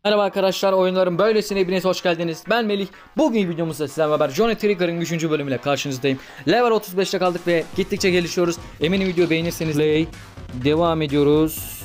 Merhaba arkadaşlar, oyunların böylesine hepiniz hoş geldiniz. Ben Melih. Bugün videomuzda sizlerle beraber Johnny Trigger'ın 3. bölümüyle karşınızdayım. Level 35'te kaldık ve gittikçe gelişiyoruz. Eminim video beğenirseniz play. Devam ediyoruz.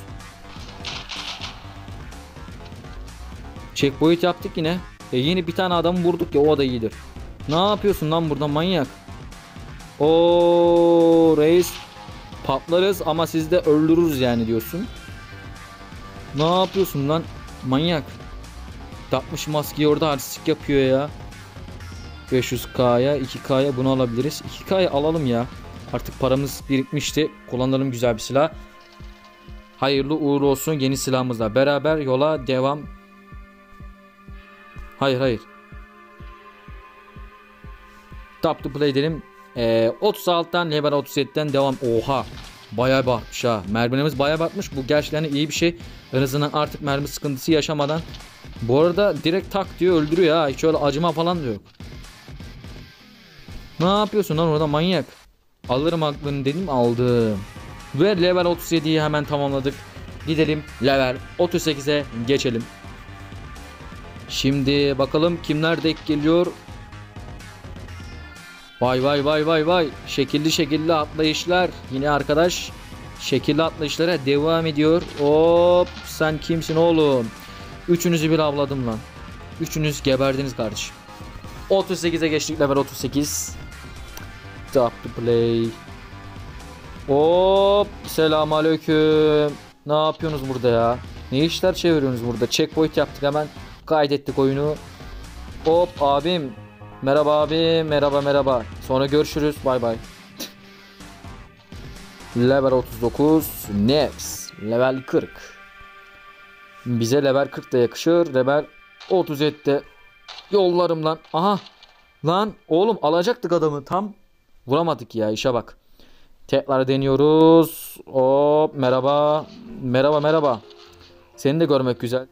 Checkpoint yaptık yine. Yeni bir tane adam vurduk ya, o da iyidir. Ne yapıyorsun lan burada manyak? O reis, patlarız ama siz de öldürürüz yani diyorsun. Ne yapıyorsun lan manyak? Takmış maskeyi, orada artistik yapıyor ya. 500K'ya 2K'ya bunu alabiliriz. 2K'ya alalım ya. Artık paramız birikmişti. Kullanalım güzel bir silah. Hayırlı uğurlu olsun yeni silahımızla beraber yola devam. Hayır. Tap to play edelim. 36'dan level 37'den devam. Oha. Bayağı batmış ha. Mermimiz bayağı batmış. Bu gerçekten iyi bir şey. En azından artık mermi sıkıntısı yaşamadan. Bu arada direkt tak diyor, öldürüyor ha. Hiç öyle acıma falan da yok. Ne yapıyorsun lan orada manyak? Alırım aklını dedim, aldım. Ve level 37'yi hemen tamamladık. Gidelim level 38'e geçelim. Şimdi bakalım kimler denk geliyor. Vay. Şekilli atlayışlar. Yine arkadaş şekilli atlayışlara devam ediyor. Hop, sen kimsin oğlum? Üçünüzü bir avladım lan. Üçünüz geberdiniz kardeşim. 38'e geçtik, level 38. Stop to play. Hop, selamünaleyküm. Ne yapıyorsunuz burada ya? Ne işler çeviriyorsunuz burada? Checkpoint yaptık, hemen kaydettik oyunu. Hop abim. Merhaba abim. Merhaba. Sonra görüşürüz. Bay. Level 39. Next. Level 40. Bize level 40 da yakışır. Level 37'de yollarım lan. Aha. Lan oğlum, alacaktık adamı. Tam vuramadık ya, işe bak. Tekrar deniyoruz. Hop, merhaba. Seni de görmek güzel.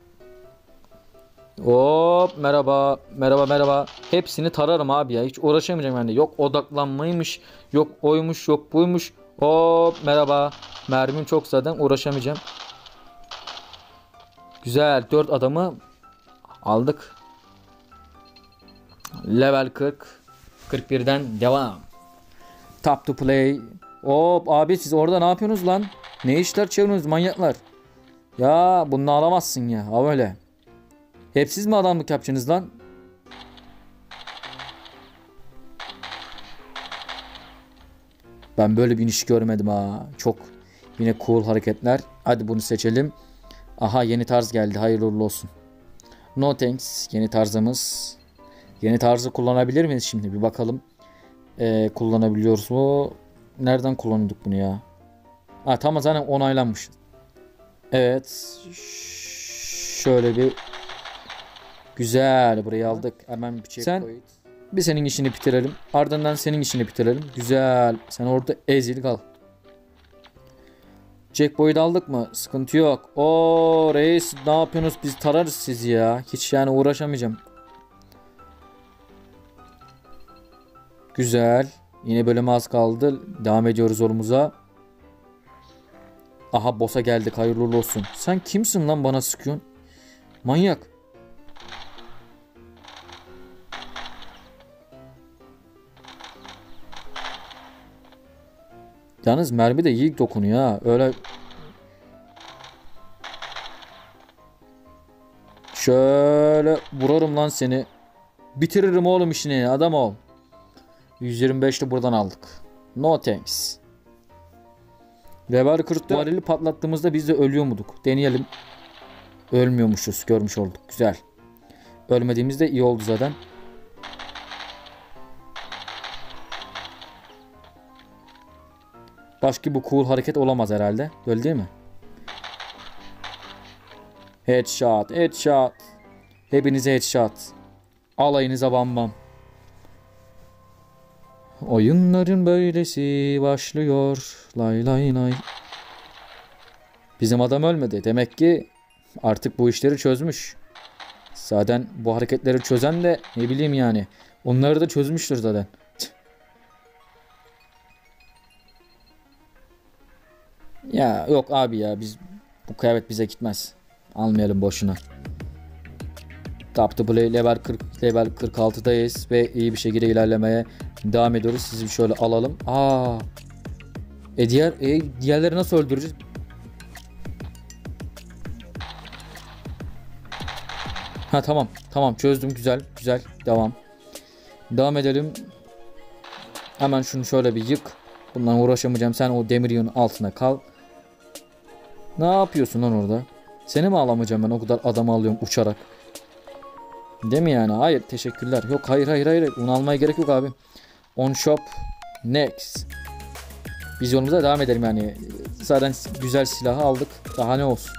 Hop, merhaba. Hepsini tararım abi ya. Hiç uğraşamayacağım yani. Yok odaklanmaymış. Yok oymuş, yok buymuş. Hop, merhaba. Mermim çok, zaten uğraşamayacağım. Güzel, 4 adamı aldık. Level 40. 41'den devam. Tap to play. Hop abi, siz orada ne yapıyorsunuz lan? Ne işler çeviriyorsunuz manyaklar? Ya bunu alamazsın ya. Ha böyle. Hep siz mi adamlık yapacaksınız lan? Ben böyle bir iniş görmedim ha. Çok yine cool hareketler. Hadi bunu seçelim. Aha, yeni tarz geldi. Hayırlı uğurlu olsun. No thanks. Yeni tarzımız. Yeni tarzı kullanabilir miyiz şimdi? Bir bakalım. Kullanabiliyoruz mu? Nereden kullanıyorduk bunu ya? Ha tamam, zaten onaylanmış. Evet. Şöyle bir güzel, burayı aldık. Hemen bir checkpoint. Bir senin işini bitirelim. Ardından senin işini bitirelim. Güzel. Sen orada ezil kal. Checkpoint aldık mı? Sıkıntı yok. O reis, ne yapıyorsunuz? Biz tararız sizi ya. Hiç yani uğraşamayacağım. Güzel. Yine bölüme az kaldı. Devam ediyoruz yolumuza. Aha, boss'a geldik. Hayırlı uğurlu olsun. Sen kimsin lan, bana sıkıyorsun? Manyak. Yalnız mermi de iyi dokunuyor ha. Öyle şöyle vurarım lan seni. Bitiririm oğlum işini. Adam ol. 125'li buradan aldık. No thanks. Level 40'ta varili patlattığımızda biz de ölüyor muyduk? Deneyelim. Ölmüyormuşuz. Görmüş olduk. Güzel. Ölmediğimizde iyi oldu zaten. Başka bu cool hareket olamaz herhalde. Öyle değil mi? Headshot. Hepinize headshot. Alayınıza bam. Oyunların böylesi başlıyor. Lay. Bizim adam ölmedi. Demek ki artık bu işleri çözmüş. Zaten bu hareketleri çözen de ne bileyim yani. Onları da çözmüştür zaten. Ya yok abi ya, biz bu kıyafet bize gitmez. Almayalım boşuna. Top to play level 40, level 46'dayız ve iyi bir şekilde ilerlemeye devam ediyoruz. Sizi şöyle alalım. Diğerleri nasıl öldüreceğiz? Tamam çözdüm, güzel devam. Devam edelim. Hemen şunu şöyle bir yık. Bundan uğraşamayacağım. Sen o demir yığının altına kal. Ne yapıyorsun lan orada? Seni mi alamayacağım ben, o kadar adamı alıyorum uçarak. Değil mi yani? Hayır teşekkürler. Yok hayır. Onu almaya gerek yok abi. On shop. Next. Biz yolumuza devam edelim yani. Zaten güzel silahı aldık. Daha ne olsun.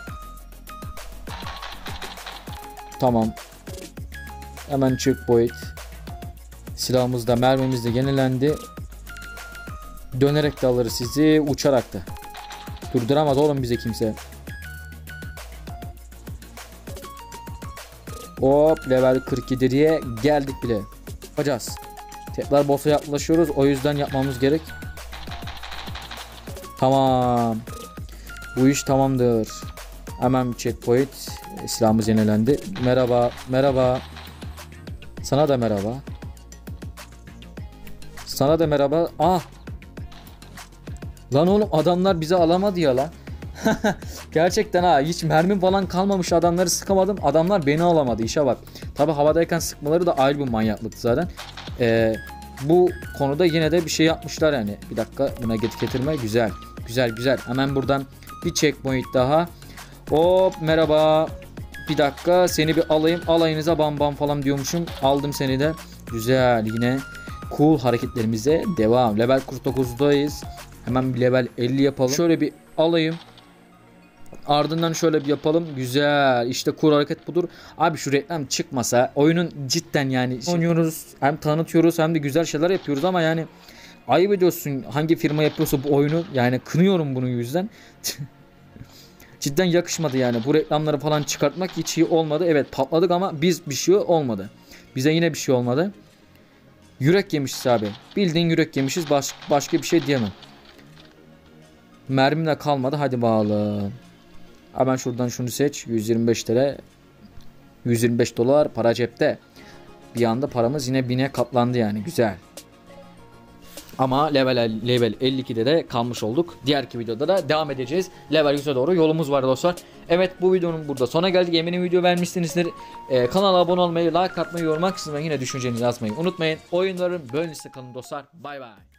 Tamam. Hemen checkpoint. Silahımız da mermimiz de yenilendi. Dönerek de alırız sizi. Uçarak da. Durduramaz oğlum bize kimse. Hop level 47'ye geldik bile. Yapacağız. Tekrar boss'a yaklaşıyoruz. O yüzden yapmamız gerek. Tamam. Bu iş tamamdır. Hemen bir checkpoint. Silahımız yenilendi. Merhaba. Sana da merhaba. Lan oğlum adamlar bizi alamadı ya lan. Gerçekten hiç mermim falan kalmamış, adamları sıkamadım. Adamlar beni alamadı, işe bak. Tabi havadayken sıkmaları da ayrı bir manyaklık zaten. Bu konuda yine de bir şey yapmışlar yani. Bir dakika, buna getirme. Güzel. Hemen buradan bir checkpoint daha. Hop merhaba. Bir dakika, seni bir alayım. Alayınıza bam falan diyormuşum. Aldım seni de. Güzel, yine cool hareketlerimize devam. Level 49'dayız. Hemen bir level 50 yapalım. Şöyle bir alayım. Ardından şöyle bir yapalım. Güzel. İşte cool hareket budur. Abi şu reklam çıkmasa oyunun cidden yani oynuyoruz. Hem tanıtıyoruz hem de güzel şeyler yapıyoruz ama yani ayıp ediyorsun hangi firma yapıyorsa bu oyunu. Yani kınıyorum bunun yüzden. Cidden yakışmadı yani. Bu reklamları falan çıkartmak hiç iyi olmadı. Evet patladık ama biz bir şey olmadı. Bize yine bir şey olmadı. Yürek yemişiz abi. Bildiğin yürek yemişiz. Başka bir şey diyemem. Mermim de kalmadı. Hadi bakalım. Hemen şuradan şunu seç. 125 TL. 125 dolar para cepte. Bir anda paramız yine 1000'e katlandı yani. Güzel. Ama level 52'de de kalmış olduk. Diğerki videoda da devam edeceğiz. Level 100'e doğru yolumuz var dostlar. Evet, bu videonun burada sona geldik. Eminim video beğenmişsinizdir. Kanala abone olmayı, like atmayı, yorum kısmına yine düşüncenizi yazmayı unutmayın. Oyunların bölümünde kalın dostlar. Bay bay.